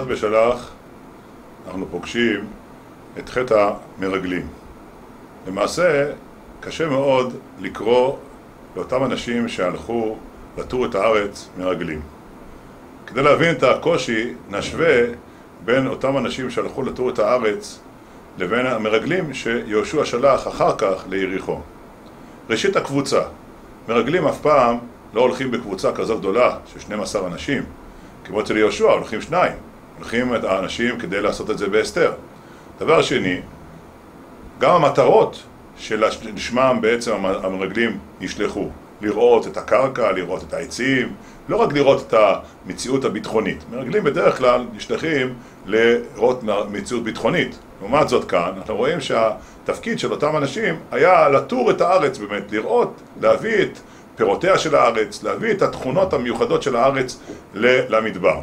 בפרשת בשלח אנחנו פוגשים את חטא המרגלים. למעשה קשה מאוד לקרוא לאותם אנשים שהלכו לתור את הארץ מרגלים. כדי להבין את הקושי נשווה בין אותם אנשים שהלכו לתור את הארץ לבין המרגלים שיהושע שלח אחר כך ליריחו. ראשית הקבוצה, מרגלים אף פעם לא הולכים בקבוצה כזו גדולה של 12 אנשים. כמו אצל יהושע הולכים 2, הולכים את האנשים כדי לעשות את זה בהסתר. דבר שני, גם המטרות שלשמם בעצם המרגלים נשלחו, לראות את הקרקע, לראות את העצים, לא רק לראות את המציאות הביטחונית. מרגלים בדרך כלל נשלחים לראות מציאות ביטחונית. לעומת זאת כאן, אנחנו רואים שהתפקיד של אותם אנשים היה לתור את הארץ באמת, לראות, להביא את פירותיה של הארץ, להביא את התכונות המיוחדות של הארץ למדבר.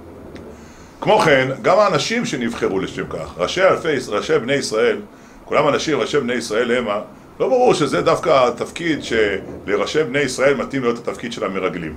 כמו כן, גם האנשים שנבחרו לשם כך, ראשי בני ישראל, כולם אנשים, ראשי בני ישראל המה, לא ברור שזה דווקא התפקיד שלראשי בני ישראל מתאים להיות התפקיד של המרגלים.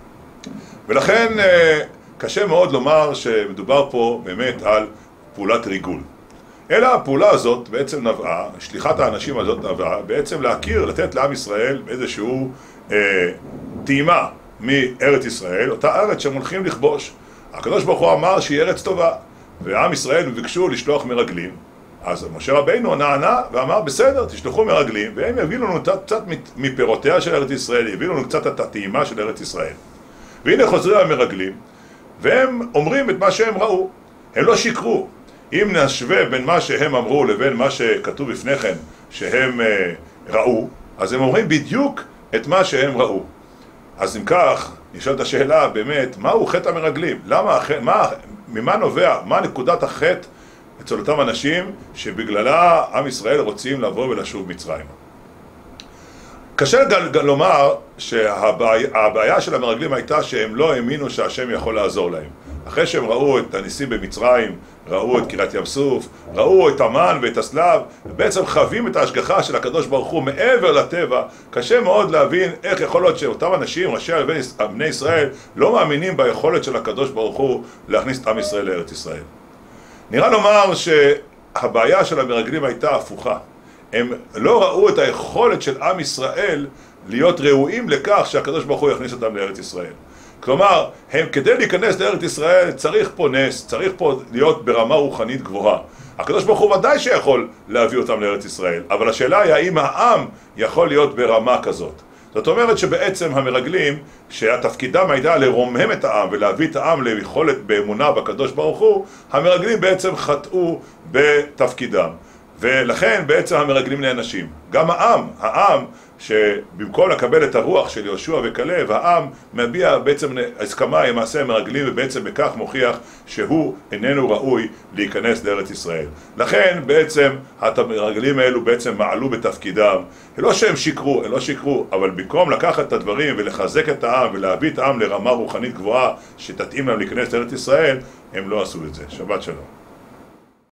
ולכן קשה מאוד לומר שמדובר פה באמת על פעולת ריגול. אלא הפעולה הזאת בעצם נבעה, שליחת האנשים הזאת נבעה, בעצם להכיר, לתת לעם ישראל איזשהו טעימה מארץ ישראל, אותה ארץ שהם הולכים לכבוש. הקדוש ברוך הוא אמר שהיא ארץ טובה, ועם ישראל ביקשו לשלוח מרגלים. אז משה רבינו נענה ואמר בסדר, תשלחו מרגלים, והם יביאו לנו קצת מפירותיה של ארץ ישראל, יביאו לנו קצת את הטעימה של ארץ ישראל. והנה חוזרים המרגלים, והם אומרים את מה שהם ראו. הם לא שיקרו. אם נשווה בין מה שהם אמרו לבין מה שכתוב לפניכם שהם ראו, אז הם אומרים בדיוק את מה שהם ראו. אז אם כך, נשאלת השאלה באמת, מהו חטא המרגלים? ממה נובע? מה נקודת החטא אצל אותם אנשים שבגללה עם ישראל רוצים לבוא ולשוב מצרים? קשה לומר שהבעיה של המרגלים הייתה שהם לא האמינו שהשם יכול לעזור להם. אחרי שהם ראו את הניסים במצרים, ראו את קריית ים סוף, ראו את המן ואת הסלב, ובעצם חווים את ההשגחה של הקדוש ברוך הוא מעבר לטבע, קשה מאוד להבין איך יכול להיות שאותם אנשים, ראשי בני ישראל, לא מאמינים ביכולת של הקדוש ברוך הוא להכניס את עם ישראל לארץ ישראל. נראה לומר שהבעיה של המרגלים הייתה הפוכה. הם לא ראו את היכולת של עם ישראל להיות ראויים לכך שהקדוש ברוך הוא יכניס אותם לארץ ישראל. כלומר, כדי להיכנס לארץ ישראל צריך פה נס, צריך פה להיות ברמה רוחנית גבוהה. הקדוש ברוך הוא ודאי שיכול להביא אותם לארץ ישראל, אבל השאלה היא האם העם יכול להיות ברמה כזאת. זאת אומרת שבעצם המרגלים, שהתפקידם הייתה לרומם את העם ולהביא את העם ליכולת באמונה בקדוש ברוך הוא, המרגלים בעצם חטאו בתפקידם. ולכן בעצם המרגלים נענשים. גם העם שבמקום לקבל את הרוח של יהושע וכלב, העם מביע בעצם הסכמה עם מעשה המרגלים, ובעצם בכך מוכיח שהוא איננו ראוי להיכנס לארץ ישראל. לכן בעצם המרגלים האלו בעצם מעלו בתפקידם. לא שהם שיקרו, אבל במקום לקחת את הדברים ולחזק את העם ולהביא את העם לרמה רוחנית גבוהה שתתאים להם להיכנס לארץ ישראל, הם לא עשו את זה. שבת שלום.